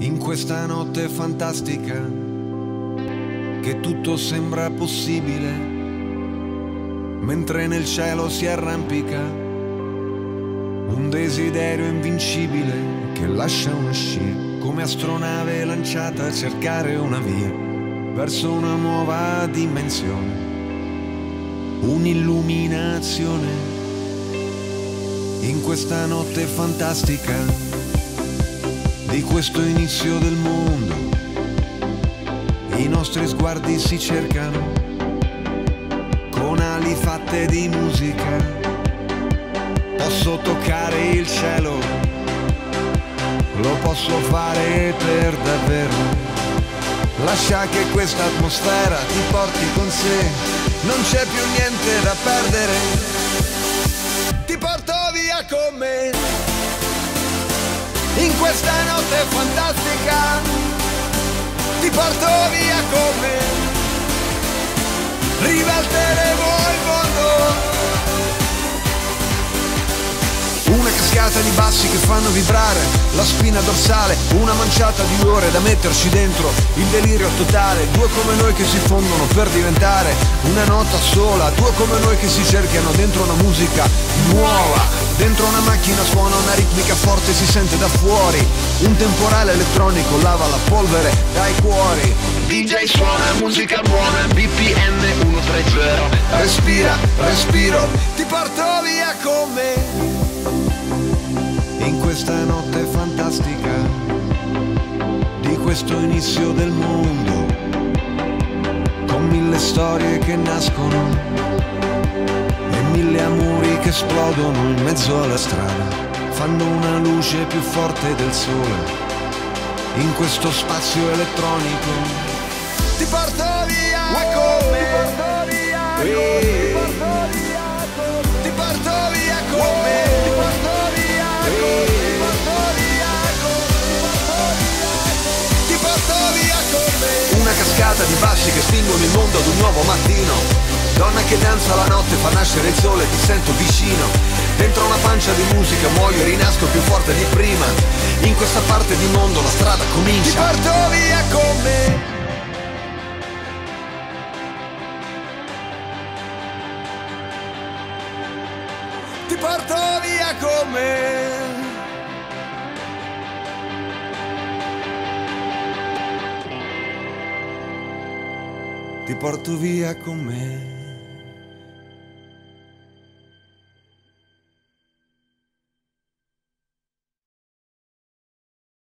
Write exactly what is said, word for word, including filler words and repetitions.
In questa notte fantastica che tutto sembra possibile, mentre nel cielo si arrampica un desiderio invincibile che lascia una scia come astronave lanciata a cercare una via verso una nuova dimensione, un'illuminazione. In questa notte fantastica di questo inizio del mondo, i nostri sguardi si cercano con ali fatte di musica. Posso toccare il cielo, lo posso fare per davvero. Lascia che questa atmosfera ti porti con sé, non c'è più niente da perdere. Ti porto via con me in questa notte fantastica, ti porto via con me, ribalteremo il mondo. Una cascata di bassi che fanno vibrare la spina dorsale, una manciata di ore da metterci dentro, il delirio totale. Due come noi che si fondono per diventare una nota sola, due come noi che si cercano dentro una musica nuova. Dentro una macchina suona una ritmica forte, si sente da fuori, un temporale elettronico lava la polvere dai cuori. D J suona musica buona, B P M centotrenta. Respira, respiro, ti porto via con me in questa notte fantastica di questo inizio del mondo, con mille storie che nascono e mille amori che esplodono in mezzo alla strada, fanno una luce più forte del sole in questo spazio elettronico. Ti porto via con me, ti porto via con me, ti porto via con me, ti porto via con me, ti porto via con me. Una cascata di bassi che spingono il mondo ad un nuovo mattino. Donna che danza la notte, fa nascere il sole, ti sento vicino. Dentro una pancia di musica muoio e rinasco più forte di prima. In questa parte di mondo la strada comincia. Ti porto via con me. Ti porto via con me. Ti porto via con me.